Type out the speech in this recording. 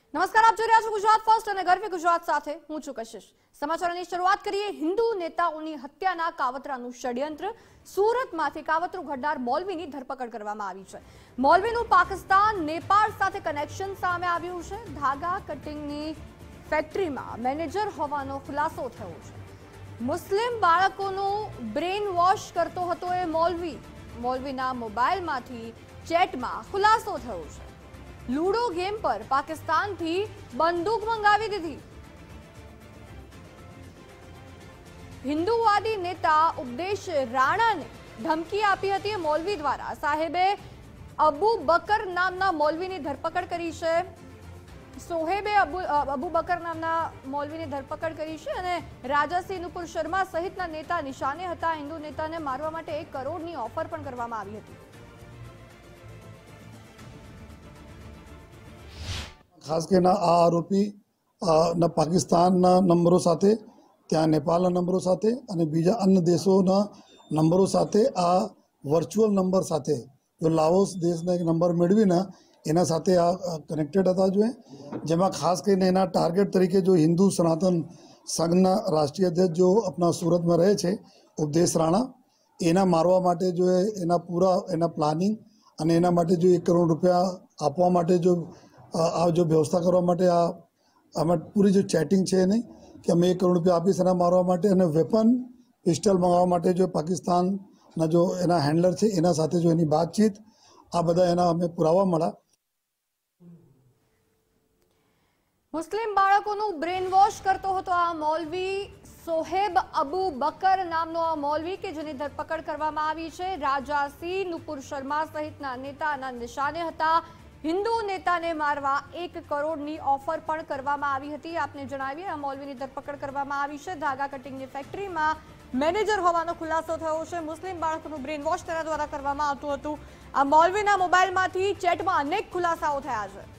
નમસ્કાર, આપ જોઈ રહ્યા છો ગુજરાત ફર્સ્ટ અને ગર્વ ગુજરાત સાથે હું છું કશિશ। સમાચારોની શરૂઆત કરીએ। હિન્દુ નેતાઓની હત્યાના કાવતરાનું ષડયંત્ર। સુરતમાંથી કાવતરું ઘડનાર મૌલવીની ધરપકડ કરવામાં આવી છે। મૌલવીનું પાકિસ્તાન નેપાળ સાથે કનેક્શન સામે આવ્યું છે। ધાગા કટિંગની ફેક્ટરીમાં મેનેજર હોવાનો ખુલાસો થયો છે। મુસ્લિમ બાળકોનું બ્રેન વોશ કરતો હતો એ મૌલવીના મોબાઈલમાંથી ચેટમાં ખુલાસો થયો છે। લૂડો ગેમ પર પાકિસ્તાનથી બંદૂક મંગાવી દીધી। હિન્દુવાદી નેતા ઉપદેશ રાણાને ધમકી આપી હતી મૌલવી દ્વારા। સાહેબે અબુ બકર નામના મૌલવીની ધરપકડ કરી છે। સોહેબે અબુ બકર નામના મૌલવીની ધરપકડ કરી છે અને રાજાસિંહ નુપુર શર્મા સહિતના નેતા નિશાને હતા। હિન્દુ નેતાને મારવા માટે 1 કરોડની ઓફર પણ કરવામાં આવી હતી। ખાસ કરીને આ આરોપી પાકિસ્તાનના નંબરો સાથે, ત્યાં નેપાળના નંબરો સાથે અને બીજા અન્ય દેશોના નંબરો સાથે આ વર્ચ્યુઅલ નંબર સાથે જો લાઓસ દેશના એક નંબર મેળવીને એના સાથે આ કનેક્ટેડ હતા। જેમાં ખાસ કરીને એના ટાર્ગેટ તરીકે જો હિન્દુ સનાતન સંઘના રાષ્ટ્રીય અધ્યક્ષ જો આપણા સુરતમાં રહે છે ઉપદેશ રાણા, એના મારવા માટે જો એના પ્લાનિંગ અને એના માટે જો 1 કરોડ રૂપિયા આપવા માટે જો વ્યવસ્થા કરવા માટે આમાં પૂરી જો ચેટિંગ છે નહીં કે અમે 1 કરોડ રૂપિયા આપીશ એના મારવા માટે અને વેપન પિસ્ટલ મંગાવવા માટે જો પાકિસ્તાનના જો એના હેન્ડલર છે એના સાથે જો એની બાતચીત, આ બધા એના અમે પુરાવા મળ્યા। મુસ્લિમ બાળકોનું બ્રેન વોશ કરતો હતો આ મૌલવી સોહેબ અબુ બકર નામનો આ મૌલવી કે જેની ધરપકડ કરવામાં આવી છે। રાજાસિંહ નુપુર શર્મા સહિતના નેતાના નિશાને હતા। હિન્દુ નેતાને મારવા 1 કરોડની ઓફર પણ કરવામાં આવી હતી। આપને જણાવીએ આ મૌલવીની ધરપકડ કરવામાં આવી છે। ધાગા કટિંગની ફેક્ટરીમાં મેનેજર હોવાનો ખુલાસો થયો છે। મુસ્લિમ બાળકોનું બ્રેન વોશ તેના દ્વારા કરવામાં આવતું હતું। આ મૌલવીના મોબાઈલમાંથી ચેટમાં અનેક ખુલાસાઓ થયા છે।